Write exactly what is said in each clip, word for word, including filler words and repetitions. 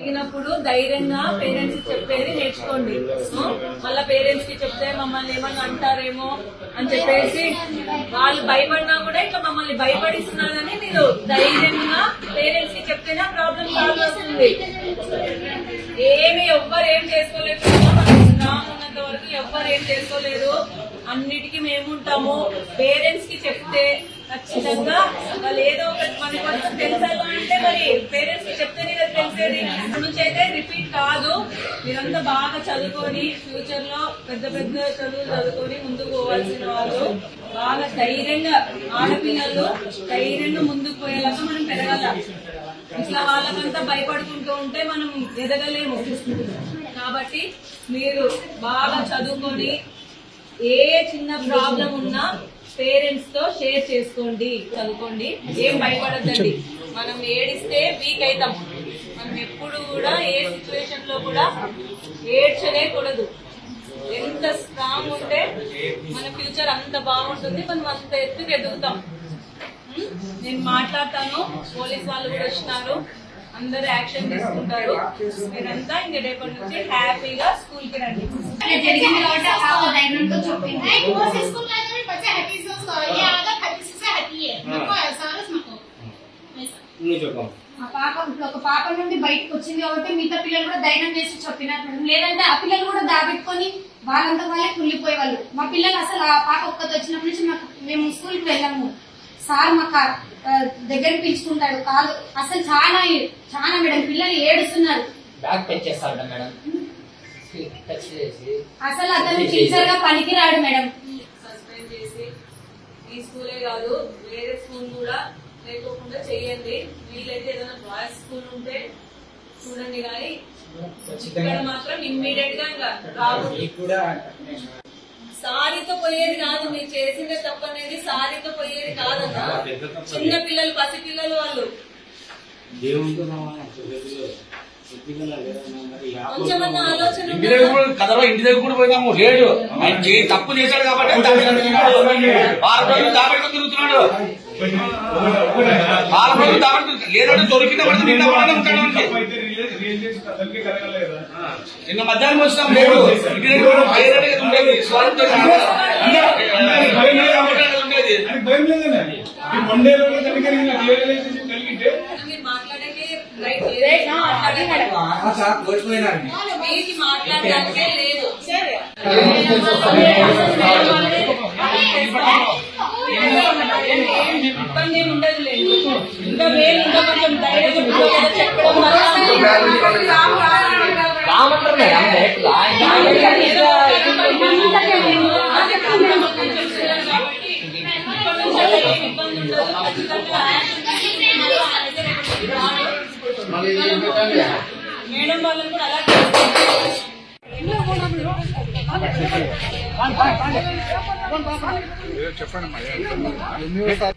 జరిగినప్పుడు ధైర్యంగా పేరెంట్స్ కి చెప్పేది నేర్చుకోండి. మళ్ళా పేరెంట్స్ కి చెప్తే మమ్మల్ని ఏమన్నా అంటారేమో అని చెప్పేసి వాళ్ళు భయపడినా కూడా ఇంకా మమ్మల్ని భయపడిస్తున్నారని మీరు ధైర్యంగా పేరెంట్స్ కి చెప్తేనే ప్రాబ్లం సాల్వ్ అవుతుంది. ఏమి ఎవ్వరు ఏం చేసుకోలేకపోయినా మనకి స్ట్రాంగ్ ఉన్నంత వరకు ఎవ్వరు ఏం చేసుకోలేరు. అన్నిటికీ మేముంటాము. పేరెంట్స్ కి చెప్తే ఖచ్చితంగా వాళ్ళు ఏదో ఒకటి మనకి కొంచెం తెలుసాలా అంటే మరి పేరెంట్స్ కి చెప్తేనే కదా తెలిసేది. ఇప్పటి నుంచి అయితే రిపీట్ కాదు. మీరంతా బాగా చదువుకొని ఫ్యూచర్ లో పెద్ద పెద్ద చదువులు చదువుకొని ముందుకు పోవాల్సిన వాళ్ళు బాగా ధైర్యంగా ఆడపిల్లలు ధైర్యంగా ముందుకు పోయేలాగా మనం పెరగాల. ఇట్లా వాళ్ళకంతా భయపడుకుంటూ ఉంటే మనం ఎదగలేము. కాబట్టి మీరు బాగా చదువుకొని ఏ చిన్న ప్రాబ్లం ఉన్నా పేరెంట్స్ తో షేర్ చేసుకోండి, చదువుకోండి. ఏం భయపడద్దండి. మనం ఏడిస్తే వీక్ అవుతాం. మనం ఎప్పుడు కూడా ఏ సిచ్యువేషన్ లో కూడా ఏడ్చనే కూడదు. ఎంత స్ట్రాంగ్ ఉంటే మన ఫ్యూచర్ అంత బాగుంటుంది. మనం అంత ఎత్తుకు ఎదుగుతాం. నేను మాట్లాడతాను, పోలీస్ వాళ్ళు కూడా వచ్చినారు, అందరూ యాక్షన్ తీసుకుంటారు. మీరంతా ఇంక రేపటి నుంచి హ్యాపీగా స్కూల్ కి రండి. ఒక పాప నుండి బయటకు వచ్చింది కాబట్టి మిగతా పిల్లలు కూడా ధైర్యం చేసి చెప్పినట్టు, లేదంటే ఆ పిల్లలు కూడా దాబెట్టుకొని వాళ్ళంతా వాళ్ళే కుళ్ళిపోయే వాళ్ళు. మా పిల్లలు అసలు ఆ పాప ఒక్కటి వచ్చినప్పటి నుంచి మాకు మేము స్కూల్ కి వెళ్ళాము. సార్ మాకు దగ్గర పిలుచుకుంటాడు. కాదు అసలు చాలా చాలా మేడం పిల్లలు ఏడుస్తున్నారు. అసలు అతను టీచర్ గా పనికిరాడు మేడం. సస్పెండ్ చేసి ఈ స్కూలే కాదు వేరే స్కూల్ కూడా లేకోకుండా చెయ్యండి. వీలైతే ఏదైనా బాయ్స్ స్కూల్ ఉంటే చూడండి. కానీ ఇక్కడ మాత్రం ఇమ్మీడియట్ గా ఇంకా రాదు. సారీతో పోయేది కాదు. మీరు చేసిందే తప్పనేది సారీతో పోయేది కాదన్నా. చిన్న పిల్లలు, పసి పిల్లలు వాళ్ళు కొంచెమన్నా ఆలోచన. ఇంటి దగ్గర కూడా పోయినాము. లేడు ఆయన తప్పు చేశాడు కాబట్టి వారం రోజులు దాబెట్టుకు తిరుగుతున్నాడు. వారం రోజులు దాబెట్టు లేదంటే దొరికిన పడితే నిన్న ఉంటాడు. నిన్న మధ్యాహ్నం వచ్చినాం. లేడు ఇంటి దగ్గర ఉండేది. మీరు మాట్లాడకే మీకు మాట్లాడడానికే లేదు. ఇబ్బంది ఏమి ఉండదు లేదు. ఇంకా వేలు ఇంకా కొంచెం ధైర్యం చెప్పడం మేడం వాళ్ళని కూడా అలా చెప్పండి.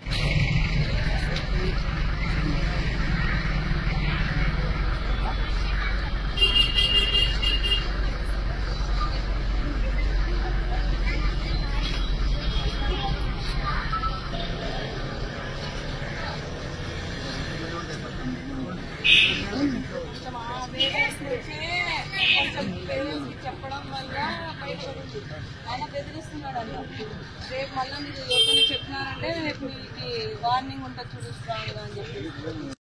చెప్పడం వల్ల బయటపడుతుంది. ఆయన బెదిరిస్తున్నాడు అన్న. రేపు మళ్ళీ మీరు ఎవరికైనా చెప్పినారంటే రేపు మీకు వార్నింగ్ ఉంటుంది చూపిస్తాను అని చెప్పి